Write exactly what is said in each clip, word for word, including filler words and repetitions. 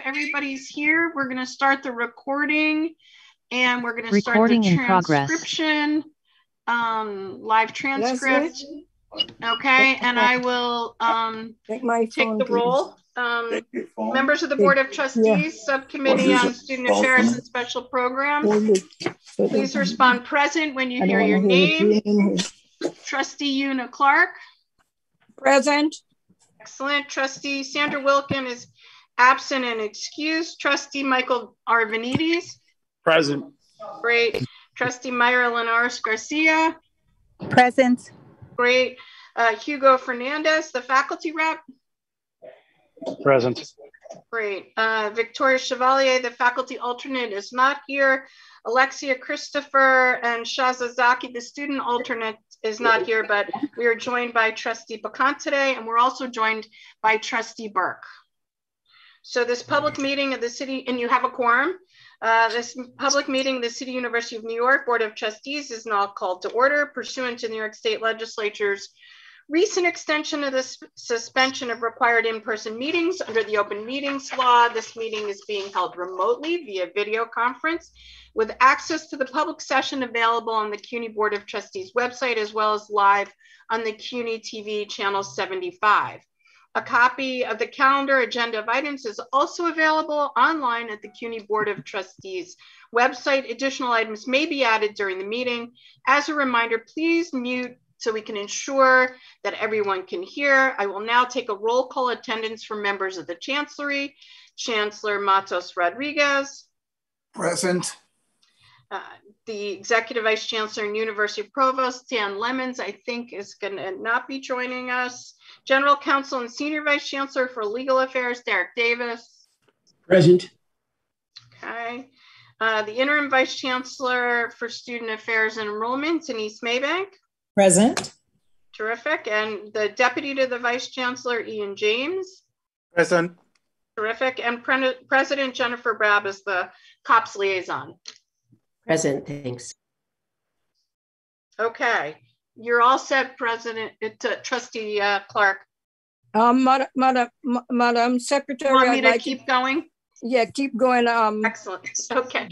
Everybody's here. We're going to start the recording and we're going to start Recording the in progress. transcription, um, live transcript. Leslie? Okay, and I will um, Take my take phone, the please. roll. Um, phone. members of the Board of Trustees, Subcommittee What is on it? Student Phone Affairs number? and Special Programs. Hold it. So Please that- respond present when you I don't hear your wanna hear name. it in here. Trustee Una Clark. Present. Excellent. Trustee Sandra Wilkin is absent and excused. Trustee Michael Arvanites. Present. Great. Trustee Myra Linares Garcia. Present. Great. Uh, Hugo Fernandez, the faculty rep. Present. Great. Uh, Victoria Chevalier, the faculty alternate, is not here. Alexia Christopher and Shazazaki, the student alternate, is not here, but we are joined by Trustee Bacan today, and we're also joined by Trustee Burke. So this public meeting of the city, and you have a quorum, uh, this public meeting of the City University of New York Board of Trustees is now called to order pursuant to New York State Legislature's recent extension of the suspension of required in-person meetings under the Open Meetings Law. This meeting is being held remotely via video conference with access to the public session available on the CUNY Board of Trustees website, as well as live on the CUNY T V channel seventy-five. A copy of the calendar agenda of items is also available online at the CUNY Board of Trustees website. Additional items may be added during the meeting. As a reminder, please mute so we can ensure that everyone can hear. I will now take a roll call attendance from members of the Chancellery. Chancellor Matos Rodriguez. Present. Uh, the Executive Vice Chancellor and University Provost, Dan Lemons, I think is gonna not be joining us. General Counsel and Senior Vice Chancellor for Legal Affairs, Derek Davis. Present. Okay. Uh, the Interim Vice Chancellor for Student Affairs and Enrollment, Denise Maybank. Present. Terrific. And the Deputy to the Vice Chancellor, Ian James. Present. Terrific. And Pre President Jennifer Brab is the COPS liaison. Present, thanks. Okay. You're all set, President, uh, Trustee uh, Clark. Um, Madam, Madam, Madam Secretary, You want me I'd to like keep to, going? yeah, keep going. Um, Excellent. Okay.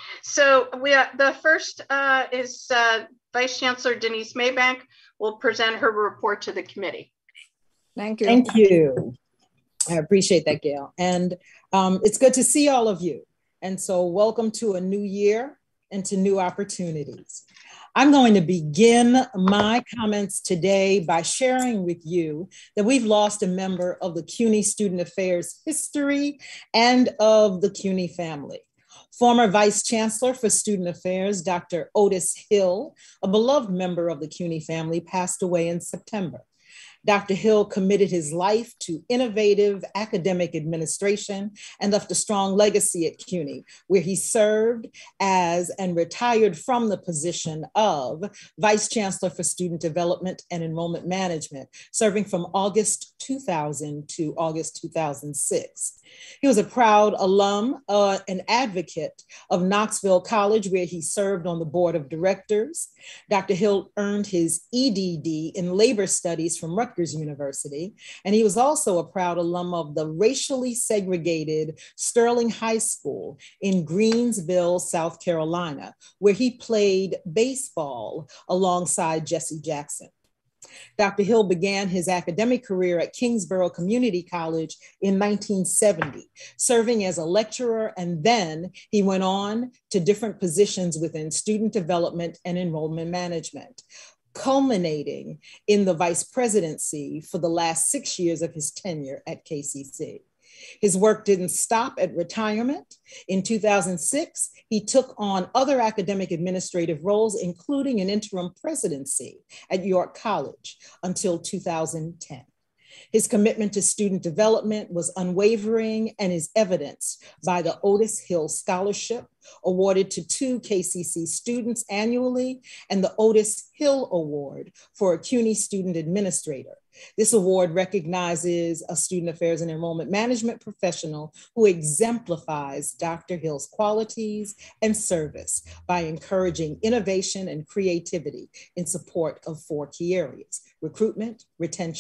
So we uh, the first uh, is uh, Vice Chancellor Denise Maybank will present her report to the committee. Thank you. Thank you. I appreciate that, Gail. And um, it's good to see all of you. And so welcome to a new year and to new opportunities. I'm going to begin my comments today by sharing with you that we've lost a member of the CUNY Student Affairs history and of the CUNY family. Former Vice Chancellor for Student Affairs, Doctor Otis Hill, a beloved member of the CUNY family, passed away in September. Doctor Hill committed his life to innovative academic administration and left a strong legacy at CUNY, where he served as and retired from the position of Vice Chancellor for Student Development and Enrollment Management, serving from August two thousand to August two thousand six. He was a proud alum, uh, an advocate of Knoxville College, where he served on the board of directors. Doctor Hill earned his E D D in labor studies from Rutgers University, and he was also a proud alum of the racially segregated Sterling High School in Greensville, South Carolina, where he played baseball alongside Jesse Jackson. Doctor Hill began his academic career at Kingsborough Community College in nineteen seventy, serving as a lecturer, and then he went on to different positions within student development and enrollment management, culminating in the vice presidency for the last six years of his tenure at K C C. His work didn't stop at retirement. In two thousand six, he took on other academic administrative roles, including an interim presidency at York College until two thousand ten. His commitment to student development was unwavering and is evidenced by the Otis Hill Scholarship, awarded to two K C C students annually, and the Otis Hill Award for a CUNY student administrator. This award recognizes a student affairs and enrollment management professional who exemplifies Doctor Hill's qualities and service by encouraging innovation and creativity in support of four key areas: recruitment, retention,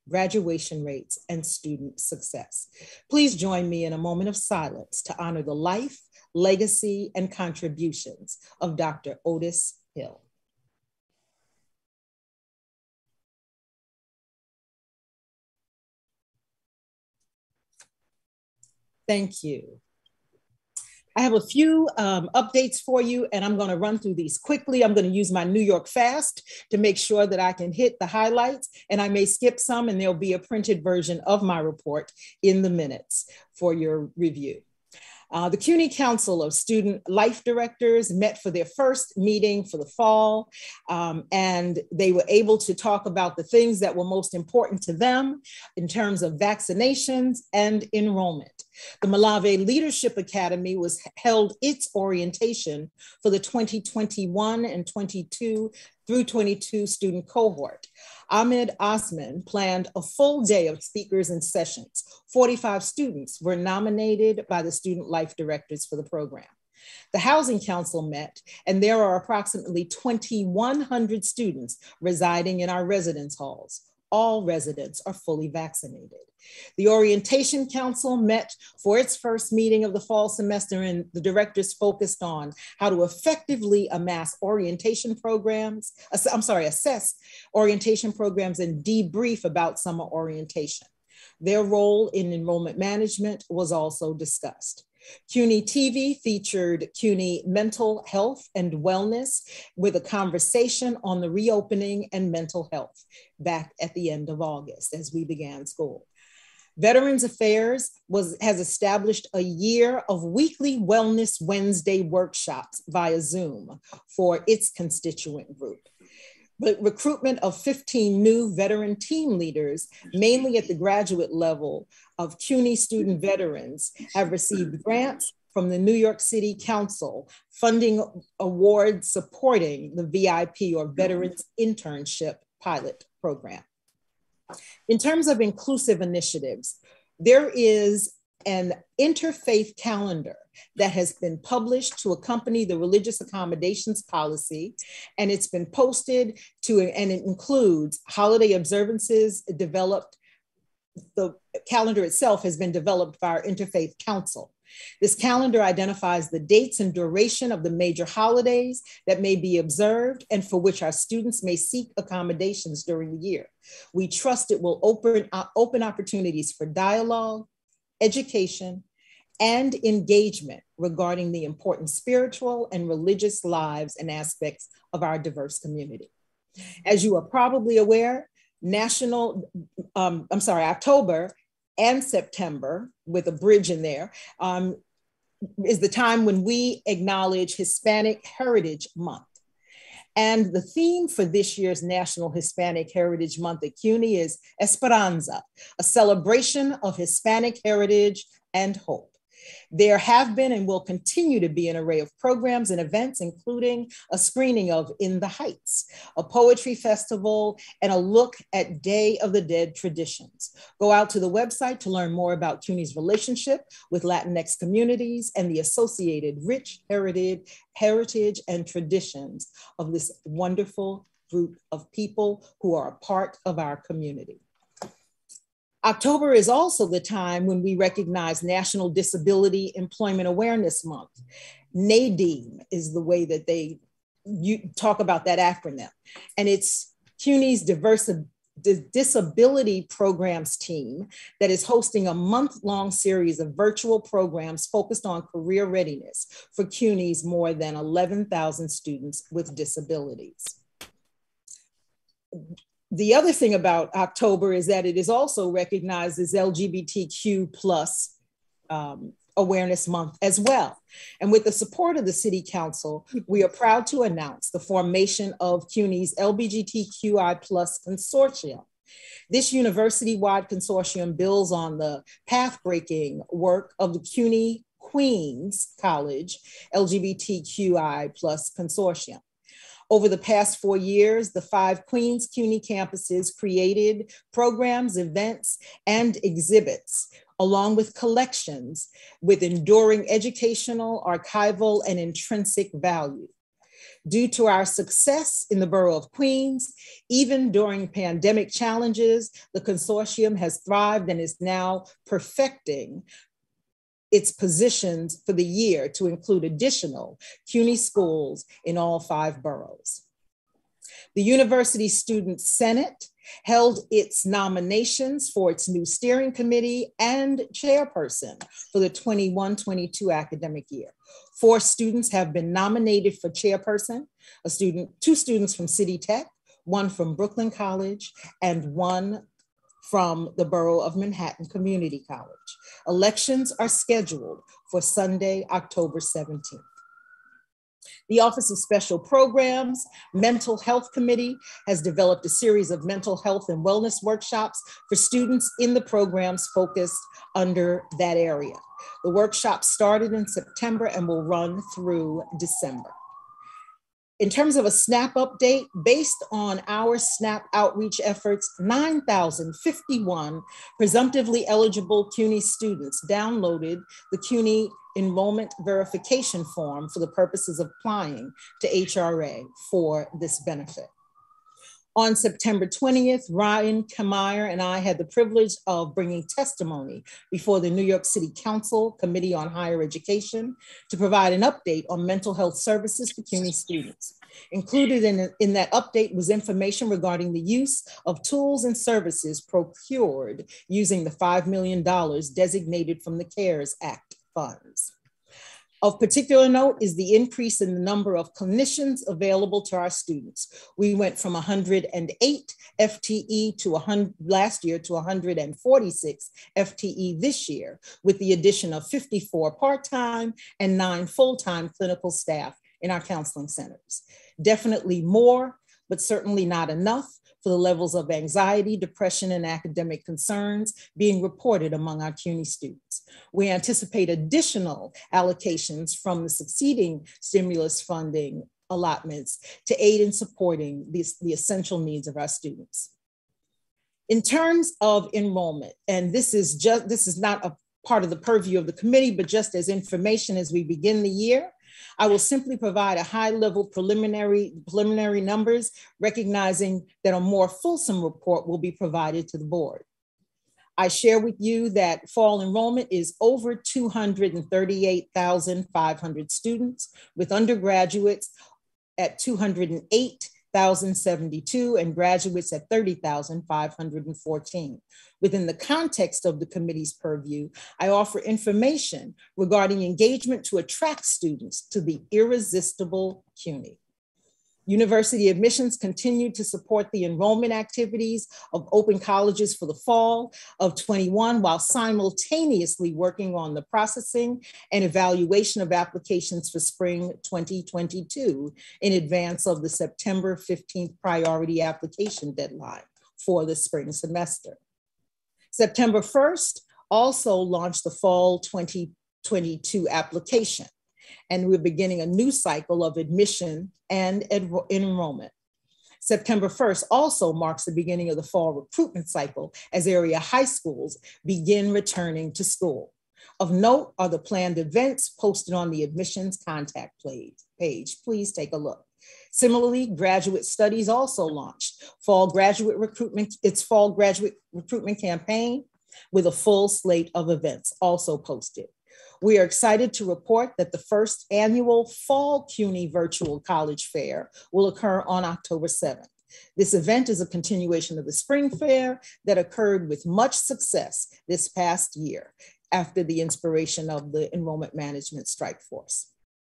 graduation rates, and student success. Please join me in a moment of silence to honor the life, legacy, and contributions of Doctor Otis Hill. Thank you. I have a few um, updates for you, and I'm going to run through these quickly. I'm going to use my New York Fast to make sure that I can hit the highlights, and I may skip some, and there'll be a printed version of my report in the minutes for your review. Uh, the CUNY Council of Student Life Directors met for their first meeting for the fall, um, and they were able to talk about the things that were most important to them in terms of vaccinations and enrollment. The Malave Leadership Academy was held its orientation for the twenty twenty-one and twenty-two through twenty-two student cohort. Ahmed Osman planned a full day of speakers and sessions. forty-five students were nominated by the student life directors for the program. The Housing Council met, and there are approximately twenty-one hundred students residing in our residence halls. All residents are fully vaccinated. The Orientation Council met for its first meeting of the fall semester, and the directors focused on how to effectively amass orientation programs, I'm sorry, assess orientation programs and debrief about summer orientation. Their role in enrollment management was also discussed. CUNY T V featured CUNY Mental Health and Wellness with a conversation on the reopening and mental health back at the end of August as we began school. Veterans Affairs was, has established a year of weekly Wellness Wednesday workshops via Zoom for its constituent group. The recruitment of fifteen new veteran team leaders, mainly at the graduate level of CUNY student veterans, have received grants from the New York City Council funding awards supporting the V I P or Veterans Internship Pilot Program. In terms of inclusive initiatives, there is an interfaith calendar that has been published to accompany the religious accommodations policy, and it's been posted to, and it includes holiday observances developed. The calendar itself has been developed by our Interfaith Council. This calendar identifies the dates and duration of the major holidays that may be observed and for which our students may seek accommodations during the year. We trust it will open, uh, open opportunities for dialogue, education, and engagement regarding the important spiritual and religious lives and aspects of our diverse community. As you are probably aware, National, um, I'm sorry, October and September, with a bridge in there, um, is the time when we acknowledge Hispanic Heritage Month. And the theme for this year's National Hispanic Heritage Month at CUNY is Esperanza, a celebration of Hispanic heritage and hope. There have been and will continue to be an array of programs and events, including a screening of In the Heights, a poetry festival, and a look at Day of the Dead traditions. Go out to the website to learn more about CUNY's relationship with Latinx communities and the associated rich heritage, heritage and traditions of this wonderful group of people who are a part of our community. October is also the time when we recognize National Disability Employment Awareness Month. NADEEM is the way that they you talk about that acronym. And it's CUNY's diverse disability programs team that is hosting a month-long series of virtual programs focused on career readiness for CUNY's more than eleven thousand students with disabilities. The other thing about October is that it is also recognized as L G B T Q plus um, Awareness Month as well. And with the support of the City Council, we are proud to announce the formation of CUNY's L G B T Q I plus Consortium. This university-wide consortium builds on the path-breaking work of the CUNY Queens College L G B T Q I plus Consortium. Over the past four years, the five Queens CUNY campuses created programs, events, and exhibits, along with collections with enduring educational, archival, and intrinsic value. Due to our success in the borough of Queens, even during pandemic challenges, the consortium has thrived and is now perfecting its positions for the year to include additional CUNY schools in all five boroughs. The University Student Senate held its nominations for its new steering committee and chairperson for the twenty-one twenty-two academic year. Four students have been nominated for chairperson, a student, two students from City Tech, one from Brooklyn College, and one from the Borough of Manhattan Community College. Elections are scheduled for Sunday, October seventeenth. The Office of Special Programs Mental Health Committee has developed a series of mental health and wellness workshops for students in the programs focused under that area. The workshop started in September and will run through December. In terms of a SNAP update, based on our SNAP outreach efforts, nine thousand fifty-one presumptively eligible CUNY students downloaded the CUNY enrollment verification form for the purposes of applying to H R A for this benefit. On September twentieth, Ryan Kameyer and I had the privilege of bringing testimony before the New York City Council Committee on Higher Education to provide an update on mental health services for CUNY students. Included in, in that update was information regarding the use of tools and services procured using the five million dollars designated from the CARES Act funds. Of particular note is the increase in the number of clinicians available to our students. We went from one hundred eight F T E to one hundred last year to one hundred forty-six F T E this year, with the addition of fifty-four part-time and nine full-time clinical staff in our counseling centers. Definitely more, but certainly not enough for the levels of anxiety, depression, and academic concerns being reported among our CUNY students. We anticipate additional allocations from the succeeding stimulus funding allotments to aid in supporting these, the essential needs of our students. In terms of enrollment, and this is just, this is not a part of the purview of the committee, but just as information as we begin the year, I will simply provide a high-level preliminary, preliminary numbers, recognizing that a more fulsome report will be provided to the board. I share with you that fall enrollment is over two hundred thirty-eight thousand five hundred students, with undergraduates at two hundred eight thousand seventy-two and graduates at thirty thousand five hundred fourteen. Within the context of the committee's purview, I offer information regarding engagement to attract students to the irresistible CUNY. University admissions continue to support the enrollment activities of open colleges for the fall of twenty-one, while simultaneously working on the processing and evaluation of applications for spring twenty twenty-two in advance of the September fifteenth priority application deadline for the spring semester. September first also launched the fall twenty twenty-two application, and we're beginning a new cycle of admission and enrollment. September first also marks the beginning of the fall recruitment cycle as area high schools begin returning to school. Of note are the planned events posted on the admissions contact page. Please take a look. Similarly, graduate studies also launched fall graduate recruitment, its fall graduate recruitment campaign with a full slate of events also posted. We are excited to report that the first annual Fall CUNY Virtual College Fair will occur on October seventh. This event is a continuation of the spring fair that occurred with much success this past year after the inspiration of the enrollment management strike force.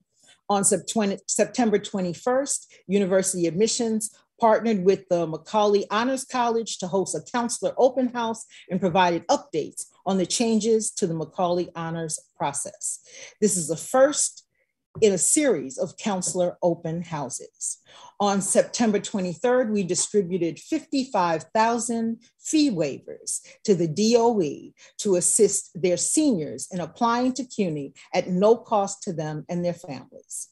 On September twenty-first, University Admissions partnered with the Macaulay Honors College to host a counselor open house and provided updates on the changes to the Macaulay Honors process. This is the first in a series of counselor open houses. On September twenty-third, we distributed fifty-five thousand fee waivers to the D O E to assist their seniors in applying to CUNY at no cost to them and their families.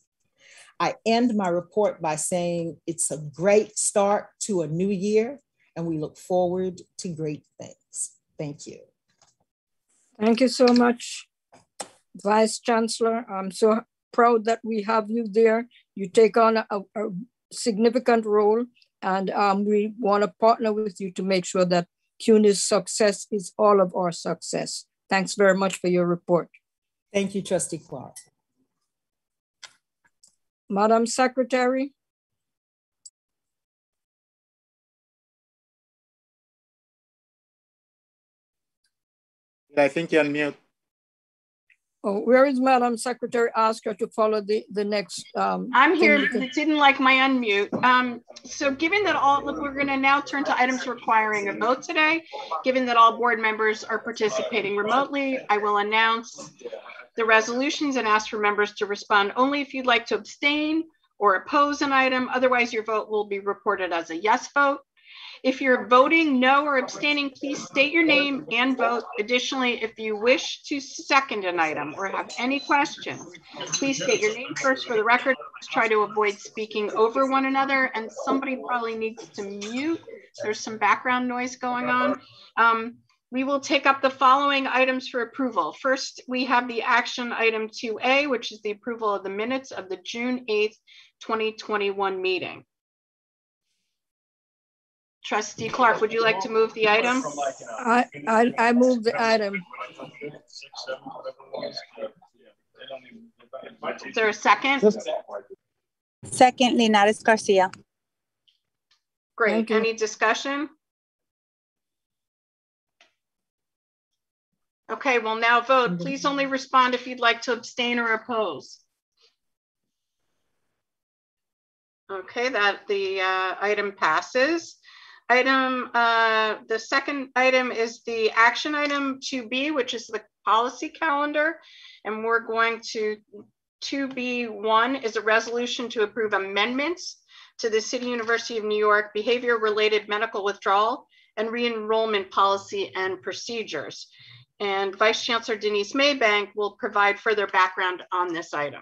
I end my report by saying it's a great start to a new year, and we look forward to great things. Thank you. Thank you so much, Vice Chancellor. I'm so proud that we have you there. You take on a, a significant role, and um, we want to partner with you to make sure that C U N Y's success is all of our success. Thanks very much for your report. Thank you, Trustee Clark. Madam Secretary. I think you're on mute. Oh, where is Madam Secretary? Ask her to follow the, the next. Um, I'm here, can... it didn't like my unmute. Um, so given that all, look, we're gonna now turn to items requiring a vote today. Given that all board members are participating remotely, I will announce the resolutions and ask for members to respond only if you'd like to abstain or oppose an item. Otherwise, your vote will be reported as a yes vote. If you're voting no or abstaining, please state your name and vote. Additionally, if you wish to second an item or have any questions, please state your name first for the record. Let's try to avoid speaking over one another, and somebody probably needs to mute. There's some background noise going on. Um, we will take up the following items for approval. First, we have the action item two A, which is the approval of the minutes of the June eighth, twenty twenty-one meeting. Trustee Clark, would you like to move the item? I, I, I move the item. Is there a second? Second, Linares Garcia. Great. Any discussion? Okay, we'll now vote. Please only respond if you'd like to abstain or oppose. Okay, that the uh, item passes. Item, uh, the second item is the action item two B, which is the policy calendar. And we're going to, two B one is a resolution to approve amendments to the City University of New York behavior related medical withdrawal and re-enrollment policy and procedures. And Vice Chancellor Denise Maybank will provide further background on this item.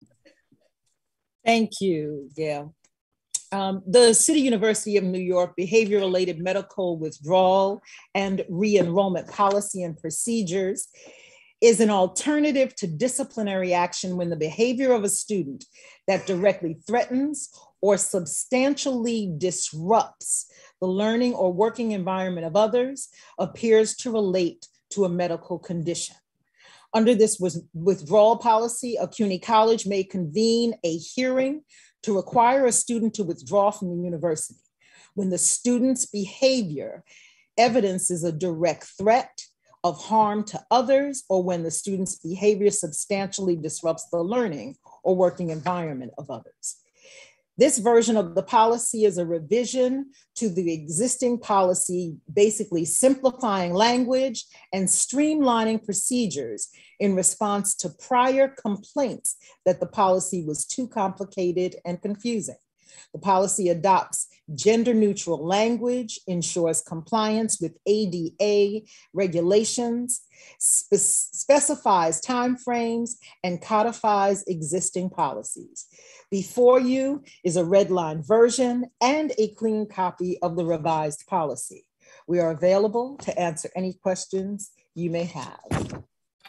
Thank you, Gail. Um, the City University of New York behavior-related medical withdrawal and re-enrollment policy and procedures is an alternative to disciplinary action when the behavior of a student that directly threatens or substantially disrupts the learning or working environment of others appears to relate to a medical condition. Under this withdrawal policy, a C U N Y college may convene a hearing to require a student to withdraw from the university when the student's behavior evidences a direct threat of harm to others, or when the student's behavior substantially disrupts the learning or working environment of others. This version of the policy is a revision to the existing policy, basically simplifying language and streamlining procedures in response to prior complaints that the policy was too complicated and confusing. The policy adopts gender neutral language, ensures compliance with A D A regulations, spe- specifies timeframes, and codifies existing policies. Before you is a redline version and a clean copy of the revised policy. We are available to answer any questions you may have.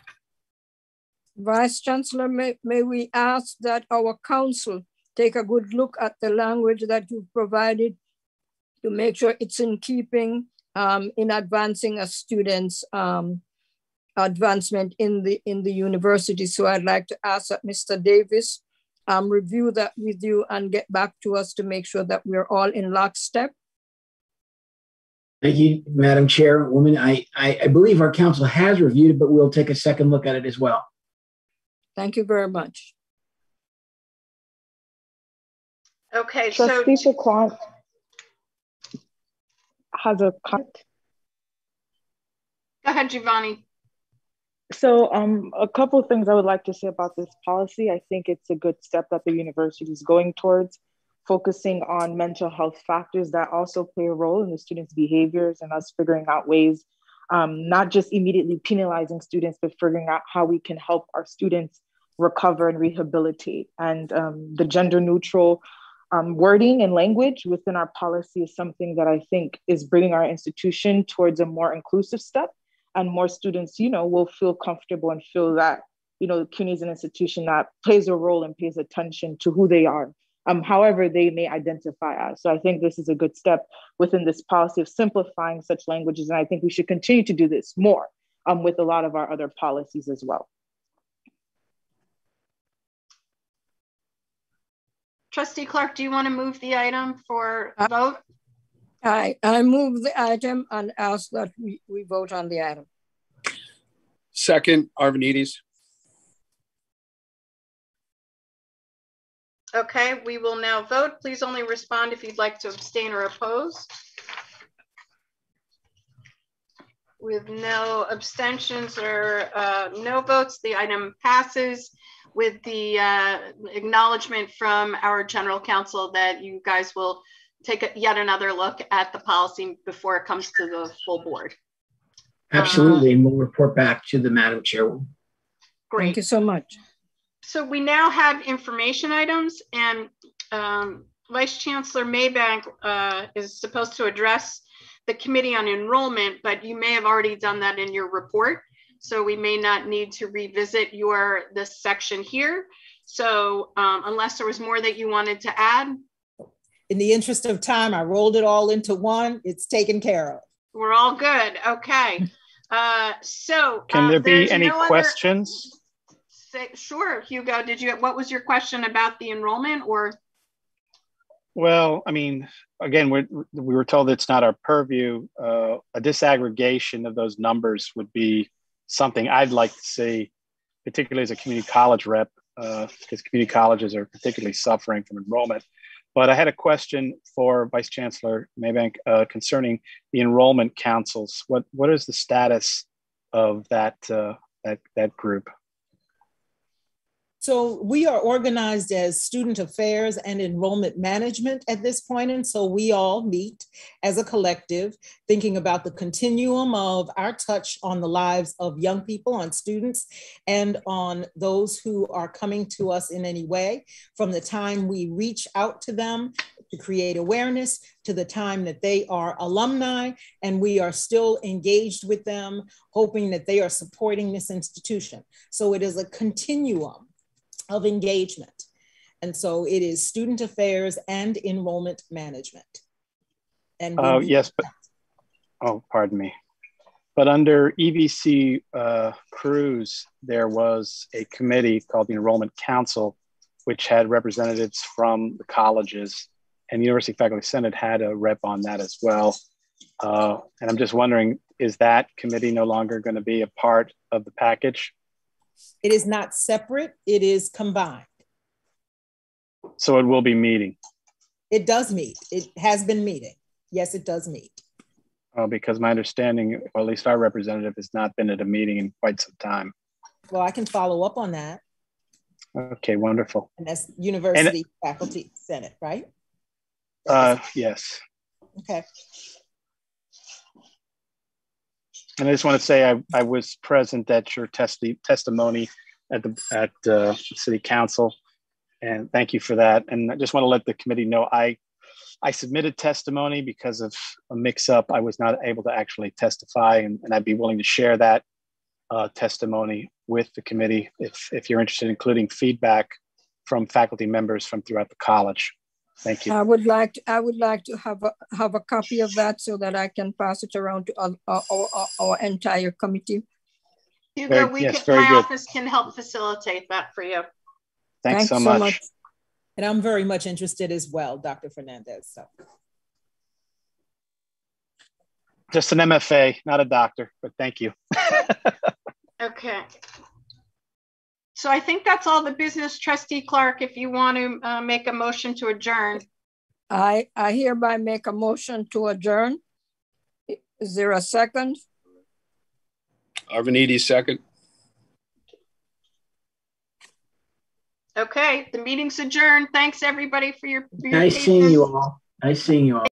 Vice Chancellor, may, may we ask that our council take a good look at the language that you've provided to make sure it's in keeping um, in advancing a student's um, advancement in the, in the university. So I'd like to ask that Mister Davis um, review that with you and get back to us to make sure that we're all in lockstep. Thank you, Madam Chairwoman. I, I, I believe our council has reviewed it, but we'll take a second look at it as well. Thank you very much. Okay, Trustee so Shaquan has a comment. Go ahead, Giovanni. So um, a couple of things I would like to say about this policy. I think it's a good step that the university is going towards, focusing on mental health factors that also play a role in the students' behaviors and us figuring out ways, um, not just immediately penalizing students, but figuring out how we can help our students recover and rehabilitate. And um, the gender neutral um, wording and language within our policy is something that I think is bringing our institution towards a more inclusive step, and more students, you know, will feel comfortable and feel that you know, C U N Y is an institution that plays a role and pays attention to who they are, um, however they may identify as. So I think this is a good step within this policy of simplifying such languages. And I think we should continue to do this more um, with a lot of our other policies as well. Trustee Clark, do you want to move the item for Uh, vote? I, I move the item and ask that we, we vote on the item. Second, Arvanites. Okay, we will now vote. Please only respond if you'd like to abstain or oppose. With no abstentions or uh, no votes, the item passes with the uh, acknowledgement from our general counsel that you guys will take a, yet another look at the policy before it comes to the full board. Absolutely, Um, and we'll report back to the Madam Chairwoman. Great. Thank you so much. So we now have information items, and um, Vice Chancellor Maybank uh, is supposed to address the Committee on Enrollment, but you may have already done that in your report. So we may not need to revisit your this section here. So um, unless there was more that you wanted to add. In the interest of time, I rolled it all into one. It's taken care of. We're all good. Okay. Uh, so can uh, there be there's any no questions? Other... Say, sure, Hugo. Did you? What was your question about the enrollment, or? Well, I mean, again, we we were told it's not our purview. Uh, a disaggregation of those numbers would be something I'd like to see, particularly as a community college rep, uh, because community colleges are particularly suffering from enrollment. But I had a question for Vice Chancellor Maybank uh, concerning the enrollment councils. What what is the status of that uh, that that group? So we are organized as student affairs and enrollment management at this point. And so we all meet as a collective, thinking about the continuum of our touch on the lives of young people, on students, and on those who are coming to us in any way, from the time we reach out to them to create awareness to the time that they are alumni and we are still engaged with them, hoping that they are supporting this institution. So it is a continuum of engagement. And so it is student affairs and enrollment management. And Oh, uh, yes, but, oh, pardon me. But under E V C uh, Cruise, there was a committee called the Enrollment Council, which had representatives from the colleges, and the University Faculty Senate had a rep on that as well. Uh, and I'm just wondering, is that committee no longer going to be a part of the package? It is not separate, it is combined. So it will be meeting? It does meet, it has been meeting. Yes, it does meet. Oh, because my understanding, or at least our representative, has not been at a meeting in quite some time. Well, I can follow up on that. Okay, wonderful. And that's University and, Faculty Senate, right? Uh, yes. Okay. And I just want to say I, I was present at your testi testimony at the at uh, City Council, and thank you for that. And I just want to let the committee know I I submitted testimony because of a mix-up. I was not able to actually testify, and, and I'd be willing to share that uh, testimony with the committee if if you're interested, including feedback from faculty members from throughout the college. Thank you. I would like to, I would like to have a, have a copy of that so that I can pass it around to our, our, our, our entire committee. Hugo, very, we yes, can, my good. office can help facilitate that for you. Thanks, Thanks so, so much. much. And I'm very much interested as well, Doctor Fernandez. So. Just an M F A, not a doctor, but thank you. Okay. So I think that's all the business. Trustee Clark, if you want to uh, make a motion to adjourn. I, I hereby make a motion to adjourn. Is there a second? Arvanites, second. Okay, the meeting's adjourned. Thanks everybody for your, for your Nice patience. seeing you all. Nice seeing you all.